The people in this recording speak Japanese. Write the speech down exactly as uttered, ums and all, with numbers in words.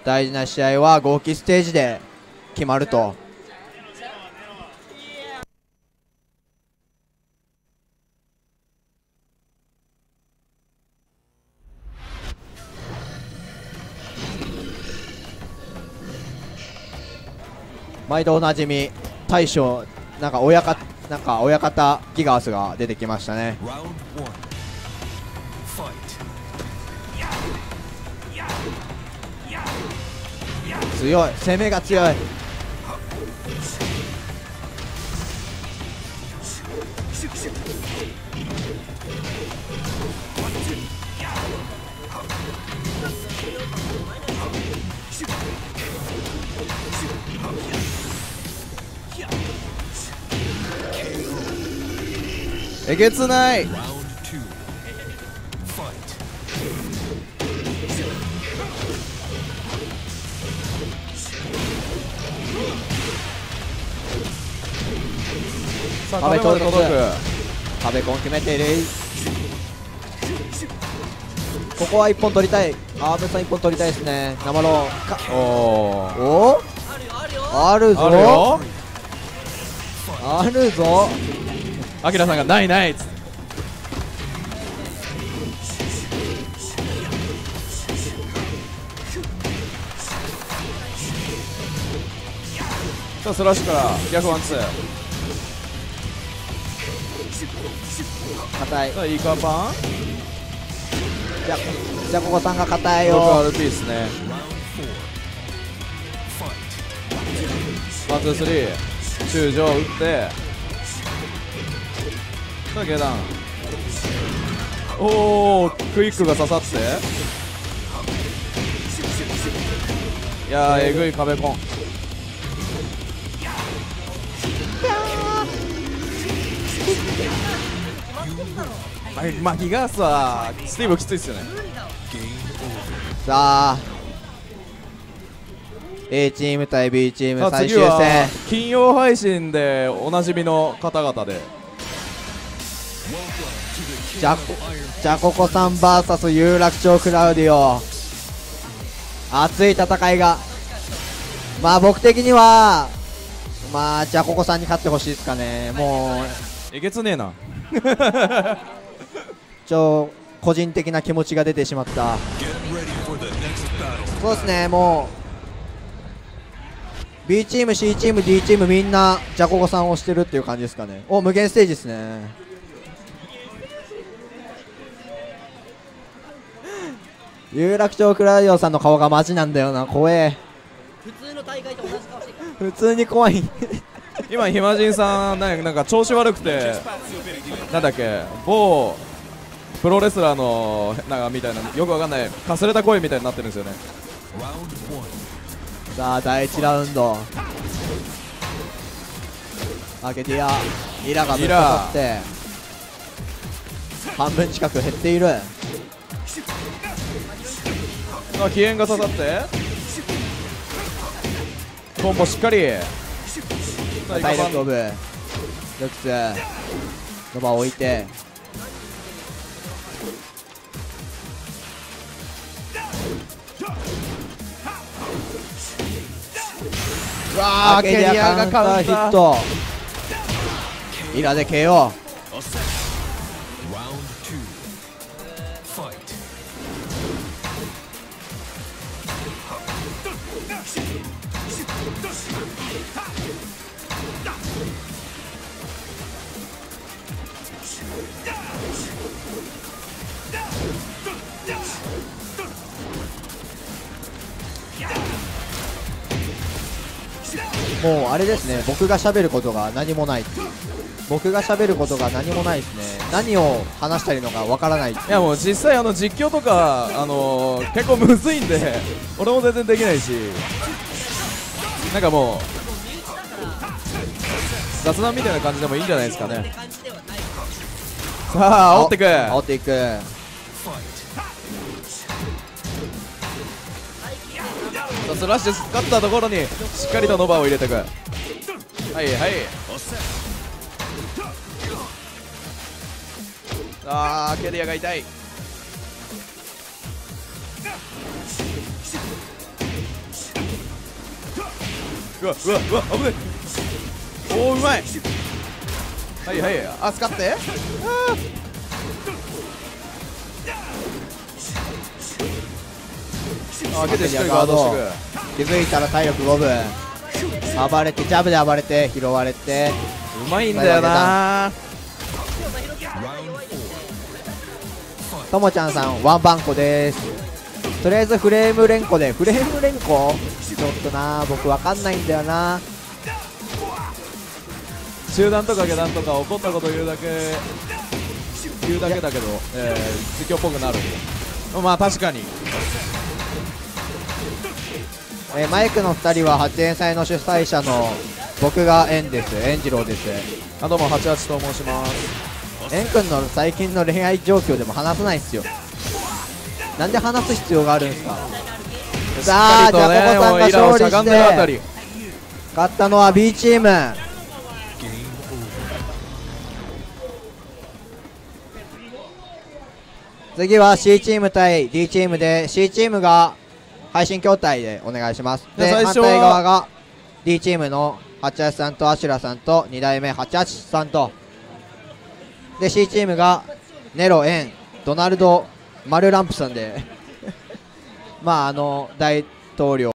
大事な試合は合気ステージで決まると。毎度おなじみ大将なんか親方なんか親方ギガースが出てきましたね。強い、攻めが強い。えげつない。 さあ壁まで届く。 壁コン決めている。ここは一本取りたい。アームさん一本取りたいですね。生ロー。おおあるぞあるぞ。 アキラさんがないないっつって。さあスラッシュから逆ワンツー。 硬い。 さあイカパン。 じゃじゃあここさんが硬いよ。 僕 アールピー ですね。ワンツースリー中上打ってさあ下段。おおクイックが刺さって。いやーえぐい壁コン。まあギガースはスティーブきついっすよね。 さあ A チーム対 B チームさあ最終次は戦。 金曜配信でおなじみの方々でじゃこじゃここさん ブイエス 有楽町クラウディオ、熱い戦いが。まあ僕的にはまあじゃここさんに勝ってほしいですかね。もうえげつねえなちょ個人的な気持ちが出てしまった。そうですね、もう B チーム C チーム D チームみんなじゃここさんを推してるっていう感じですかね。お無限ステージですね。有楽町クラウディオさんの顔がマジなんだよな。怖え。 普通の大会と同じ顔してる。 普通に怖い今ひまじんさんなんか調子悪くてなんだっけ某プロレスラーのなんかみたいなよくわかんないかすれた声みたいになってるんですよね。 さあだいいちラウンド開けてやイラがぶっかかって半分近く減っている。 さあ起煙が刺さってコンボしっかり。さあダイレクイカトオブルックスノバを置いてうわーケリアがカウンターヒット。イラで ケーオー。もうあれですね、僕が喋ることが何もないっていう。僕が喋ることが何もないですね。何を話したらいいのかわからない。いいやもう実際あの実況とかあのー、結構むずいんで俺も全然できないしなんかもう雑談みたいな感じでもいいんじゃないですかね。さあ煽ってく煽っていく。 スラッシュ勝ったところにしっかりとノバを入れていく。はいはいあーケリアが痛い。 うわうわうわ危ない。おおうまい。はいはいあ使ってああ開けてしっかりガードしてく。 気づいたら体力ごぶん暴れてジャブで暴れて拾われてうまいんだよな。 ともちゃんさんワンバンコです。とりあえずフレーム連呼でフレーム連呼ちょっとな僕わかんないんだよな。 中段とか下段とか怒ったこと言うだけ言うだけだけど、えー、実況っぽくなる。まあ確かに、 えーマイクのふたりははちえん祭の主催者の僕がエンですエンジローです。 あどうもはちはちと申します。 エン君の最近の恋愛状況でも話さないっすよ。なんで話す必要があるんですか。さあじゃあココさんが勝利して勝ったのは B チーム。次は C チーム対 D チームで C チームが配信筐体でお願いします。で反最初は対側が D チームのはちはちさんとアシュラさんとに代目はちはちさんとで C チームがネロエンドナルドマルランプさんでまああの大統領